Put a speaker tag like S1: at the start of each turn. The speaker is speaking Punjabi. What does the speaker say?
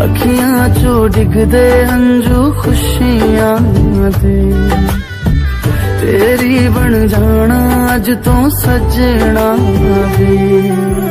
S1: अखियां चो डिगदे हंजू खुशियां दे, तेरी बन जाना अज तो सजना वे।